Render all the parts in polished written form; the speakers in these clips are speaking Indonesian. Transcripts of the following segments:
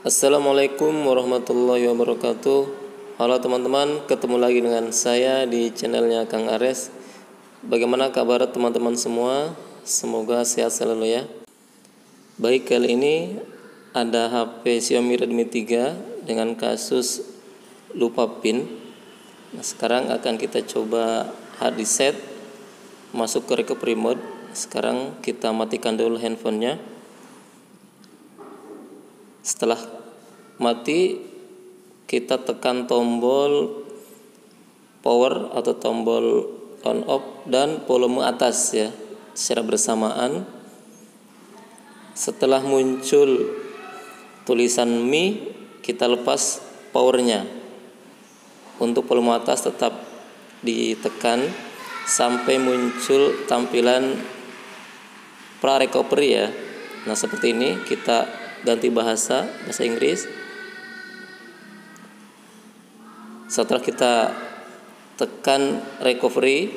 Assalamualaikum warahmatullahi wabarakatuh. Halo teman-teman, ketemu lagi dengan saya di channelnya Kang Ares. Bagaimana kabar teman-teman semua? Semoga sehat selalu ya. Baik, kali ini ada HP Xiaomi Redmi 3 dengan kasus lupa PIN. Nah, sekarang akan kita coba hard reset, masuk ke recovery mode. Sekarang kita matikan dulu handphonenya. Setelah mati, kita tekan tombol power atau tombol on off dan volume atas ya secara bersamaan. Setelah muncul tulisan Mi, kita lepas powernya. Untuk volume atas tetap ditekan sampai muncul tampilan pra recovery ya. Nah, seperti ini. Kita ganti bahasa Inggris. Setelah kita tekan recovery,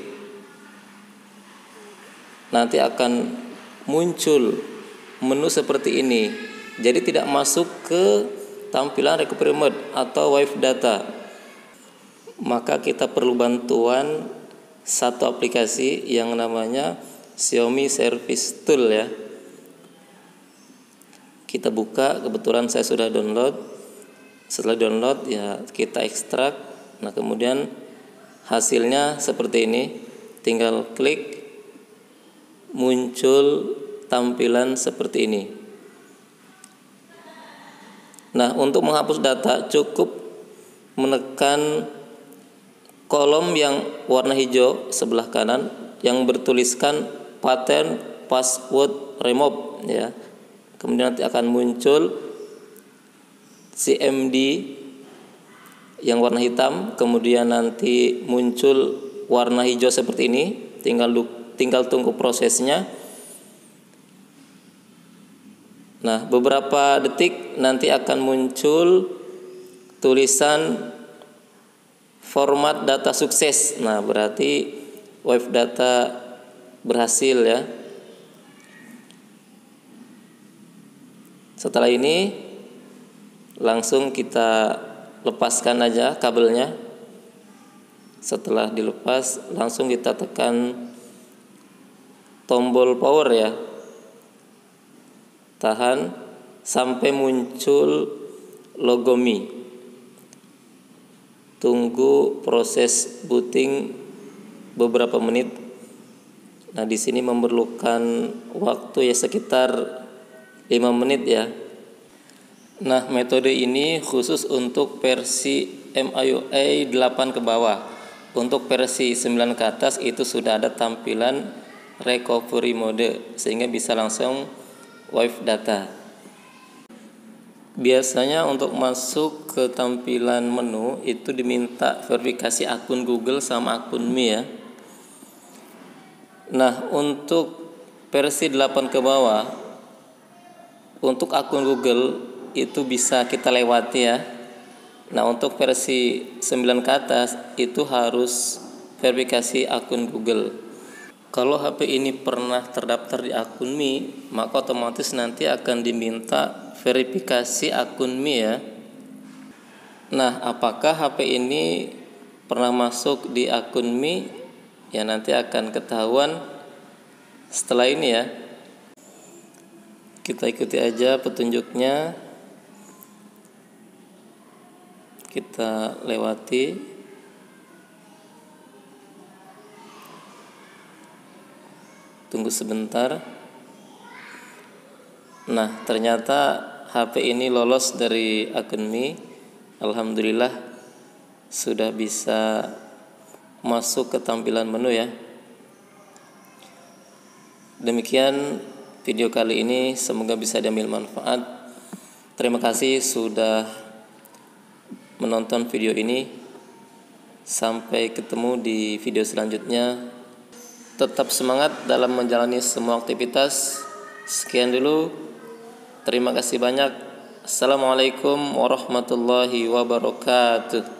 nanti akan muncul menu seperti ini. Jadi tidak masuk ke tampilan recovery mode atau wipe data. Maka kita perlu bantuan satu aplikasi yang namanya Xiaomi Service Tool ya. Kita buka, kebetulan saya sudah download. Setelah download ya kita ekstrak. Nah, kemudian hasilnya seperti ini. Tinggal klik, muncul tampilan seperti ini. Nah, untuk menghapus data cukup menekan kolom yang warna hijau sebelah kanan yang bertuliskan pattern password remove ya. Kemudian nanti akan muncul CMD yang warna hitam, kemudian nanti muncul warna hijau seperti ini. Tinggal tunggu prosesnya. Nah, beberapa detik nanti akan muncul tulisan format data sukses. Nah, berarti wipe data berhasil ya. Setelah ini langsung kita lepaskan aja kabelnya. Setelah dilepas langsung kita tekan tombol power ya. Tahan sampai muncul logo Mi. Tunggu proses booting beberapa menit. Nah, di sini memerlukan waktu ya sekitar 5 menit ya. Nah, metode ini khusus untuk versi MIUI 8 ke bawah. Untuk versi 9 ke atas itu sudah ada tampilan recovery mode sehingga bisa langsung wipe data. Biasanya untuk masuk ke tampilan menu itu diminta verifikasi akun Google sama akun Mi ya. Nah, untuk versi 8 ke bawah, untuk akun Google itu bisa kita lewati ya. Nah, untuk versi 9 ke atas itu harus verifikasi akun Google. Kalau HP ini pernah terdaftar di akun Mi, maka otomatis nanti akan diminta verifikasi akun Mi ya. Nah, apakah HP ini pernah masuk di akun Mi? Ya, nanti akan ketahuan setelah ini ya. Kita ikuti aja petunjuknya. Kita lewati. Tunggu sebentar. Nah, ternyata HP ini lolos dari akun Mi. Alhamdulillah sudah bisa masuk ke tampilan menu ya. Demikian video kali ini, semoga bisa diambil manfaat. Terima kasih sudah menonton video ini. Sampai ketemu di video selanjutnya. Tetap semangat dalam menjalani semua aktivitas. Sekian dulu. Terima kasih banyak. Assalamualaikum warahmatullahi wabarakatuh.